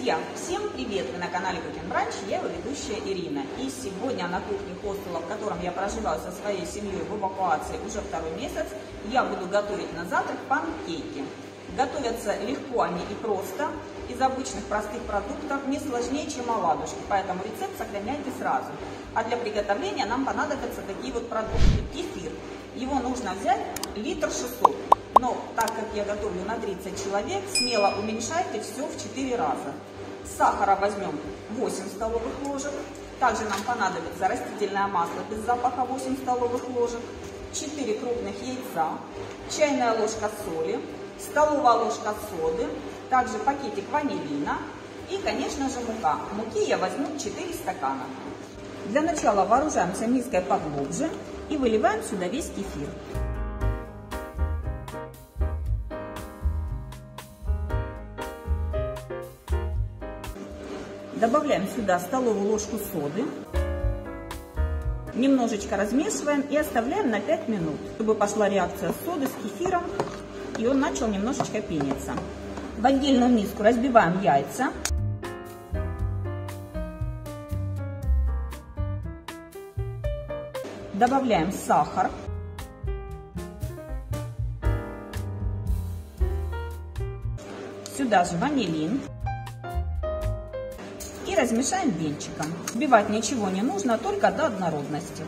Друзья, всем привет! Вы на канале Cooking Brunch, я его ведущая Ирина. И сегодня на кухне хостела, в котором я проживаю со своей семьей в эвакуации уже второй месяц, я буду готовить на завтрак панкейки. Готовятся легко они и просто, из обычных простых продуктов, не сложнее, чем оладушки, поэтому рецепт сохраняйте сразу. А для приготовления нам понадобятся такие вот продукты. Кефир. Его нужно взять 1,6 литра. Но так как я готовлю на 30 человек, смело уменьшайте все в 4 раза. Сахара возьмем 8 столовых ложек. Также нам понадобится растительное масло без запаха 8 столовых ложек, 4 крупных яйца, чайная ложка соли, столовая ложка соды, также пакетик ванилина и, конечно же, мука. Муки я возьму 4 стакана. Для начала вооружаемся миской поглубже и выливаем сюда весь кефир. Добавляем сюда столовую ложку соды, немножечко размешиваем и оставляем на 5 минут, чтобы пошла реакция соды с кефиром и он начал немножечко пениться. В отдельную миску разбиваем яйца. Добавляем сахар. Сюда же ванилин. И размешаем венчиком. Взбивать ничего не нужно, только до однородности.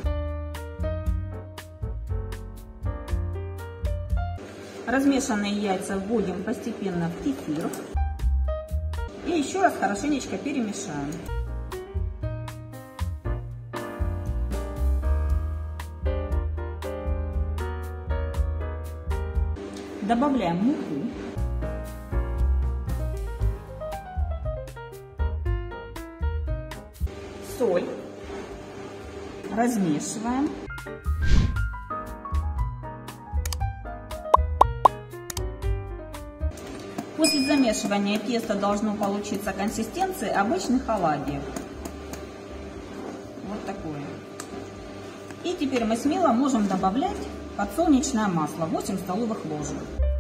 Размешанные яйца вводим постепенно в кефир. И еще раз хорошенечко перемешаем. Добавляем муку. Соль. Размешиваем. После замешивания тесто должно получиться консистенции обычных оладьев. Вот такое. И теперь мы смело можем добавлять подсолнечное масло 8 столовых ложек.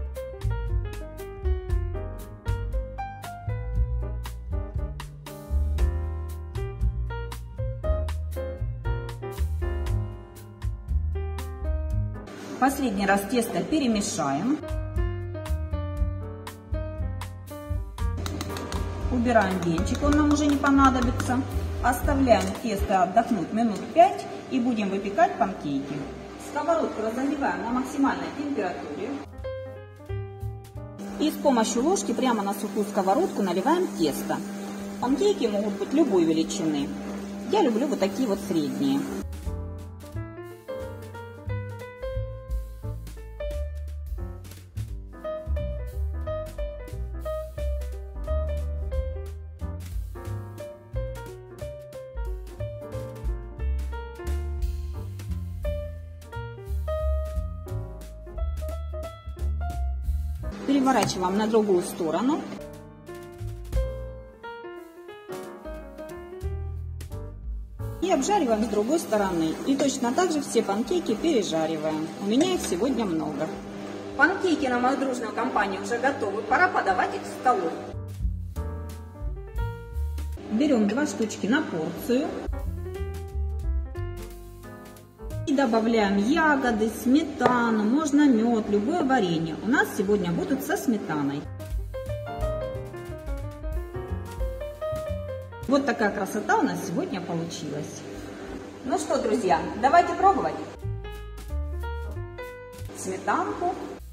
Последний раз тесто перемешаем. Убираем венчик, он нам уже не понадобится. Оставляем тесто отдохнуть минут 5 и будем выпекать панкейки. Сковородку разогреваем на максимальной температуре. И с помощью ложки прямо на сухую сковородку наливаем тесто. Панкейки могут быть любой величины. Я люблю вот такие вот средние. Переворачиваем на другую сторону. И обжариваем с другой стороны. И точно так же все панкейки пережариваем. У меня их сегодня много. Панкейки на мою дружную компанию уже готовы. Пора подавать их в столу. Берем 2 штучки на порцию. И добавляем ягоды, сметану, можно мед, любое варенье. У нас сегодня будут со сметаной. Вот такая красота у нас сегодня получилась. Ну что, друзья, давайте пробовать. Сметанку.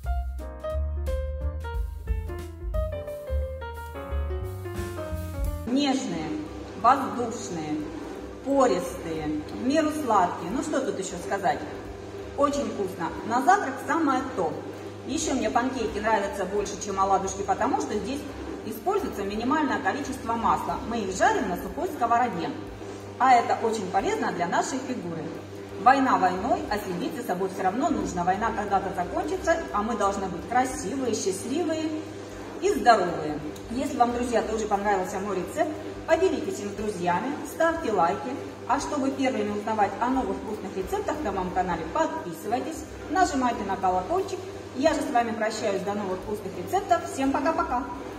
Нежные, воздушные, пористые, в меру сладкие. Ну что тут еще сказать? Очень вкусно. На завтрак самое то. Еще мне панкейки нравятся больше, чем оладушки, потому что здесь используется минимальное количество масла. Мы их жарим на сухой сковороде. А это очень полезно для нашей фигуры. Война войной, а следить за собой все равно нужно. Война когда-то закончится, а мы должны быть красивые, счастливые и здоровые. Если вам, друзья, тоже понравился мой рецепт, поделитесь им с друзьями, ставьте лайки. А чтобы первыми узнавать о новых вкусных рецептах на моем канале, подписывайтесь, нажимайте на колокольчик. Я же с вами прощаюсь до новых вкусных рецептов. Всем пока-пока!